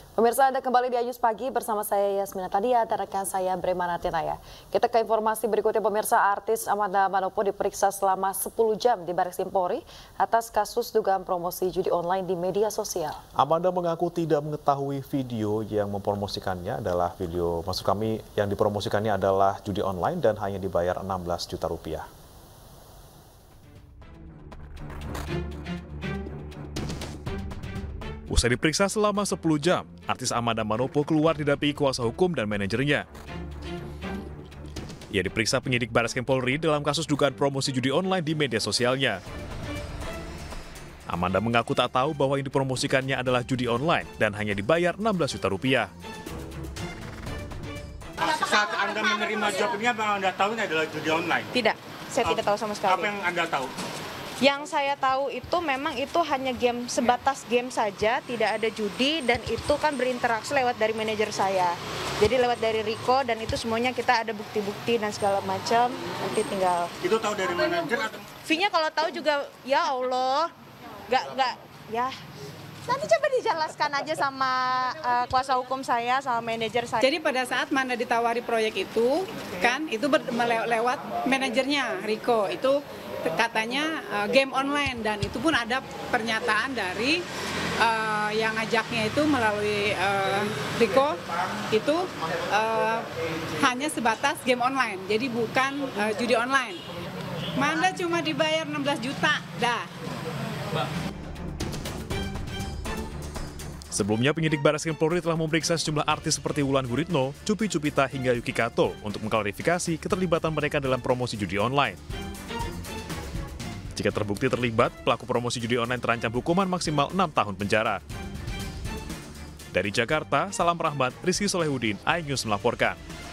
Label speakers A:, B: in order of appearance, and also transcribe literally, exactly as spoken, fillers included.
A: Pemirsa, Anda kembali di Ayus Pagi bersama saya Yasmina Tadia dan rekan saya Bremana Tenaya. Kita ke informasi berikutnya, pemirsa. Artis Amanda Manopo diperiksa selama sepuluh jam di Barreskrim Polri atas kasus dugaan promosi judi online di media sosial.
B: Amanda mengaku tidak mengetahui video yang mempromosikannya adalah video, maksud kami yang dipromosikannya adalah judi online dan hanya dibayar enam belas juta rupiah.
C: Usai diperiksa selama sepuluh jam, artis Amanda Manopo keluar didampingi kuasa hukum dan manajernya. Ia diperiksa penyidik Barreskrim Polri dalam kasus dugaan promosi judi online di media sosialnya. Amanda mengaku tak tahu bahwa yang dipromosikannya adalah judi online dan hanya dibayar enam belas juta rupiah.
D: Saat Anda menerima job ini, apa Anda tahu ini adalah judi online?
E: Tidak, saya tidak tahu sama sekali.
D: Apa yang Anda tahu?
E: Yang saya tahu itu memang itu hanya game, sebatas game saja, tidak ada judi, dan itu kan berinteraksi lewat dari manajer saya. Jadi lewat dari Riko, dan itu semuanya kita ada bukti-bukti dan segala macam, nanti tinggal.
D: Itu tahu dari manajer atau?
E: Fee-nya kalau tahu juga, ya Allah, nggak, nggak, ya. Nanti coba dijelaskan aja sama uh, kuasa hukum saya, sama manajer saya.
F: Jadi pada saat Manda ditawari proyek itu, kan itu lewat manajernya Riko, itu katanya uh, game online, dan itu pun ada pernyataan dari uh, yang ngajaknya itu melalui uh, Riko, itu uh, hanya sebatas game online, jadi bukan uh, judi online. Manda cuma dibayar enam belas juta, dah.
C: Sebelumnya, penyidik Barreskrim Polri telah memeriksa sejumlah artis seperti Wulan Guritno, Cupi Cupita hingga Yuki Kato untuk mengklarifikasi keterlibatan mereka dalam promosi judi online. Jika terbukti terlibat, pelaku promosi judi online terancam hukuman maksimal enam tahun penjara. Dari Jakarta, Salam Rahmat, Rizky Solehudin, iNews melaporkan.